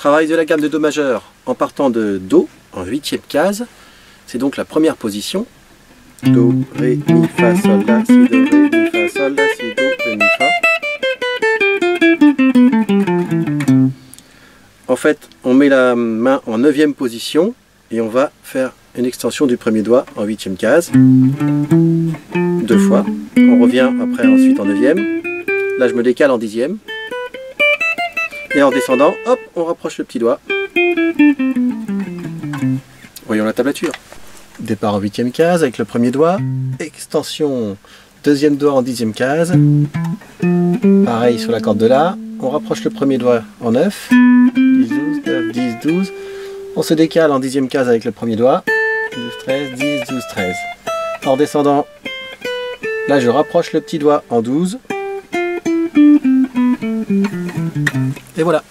travaille de la gamme de Do majeur en partant de Do en 8e case. C'est donc la première position. Do, Ré, Mi, Fa, Sol, La, Si, Do, Ré, Mi, Fa, Sol, La, Si, Do, Ré, Mi, Fa. En fait, on met la main en 9e position et on va faire une extension du premier doigt en 8e case. 2 fois. On revient après ensuite en 9e. Là, je me décale en 10e. Et en descendant, hop, on rapproche le petit doigt. Voyons la tablature. Départ en 8e case avec le premier doigt. Extension, deuxième doigt en 10e case. Pareil sur la corde de La. On rapproche le premier doigt en 9. 10, 12, 9, 10, 12. On se décale en 10e case avec le premier doigt. 12, 13, 10, 12, 13. En descendant, là je rapproche le petit doigt en 12. Et voilà.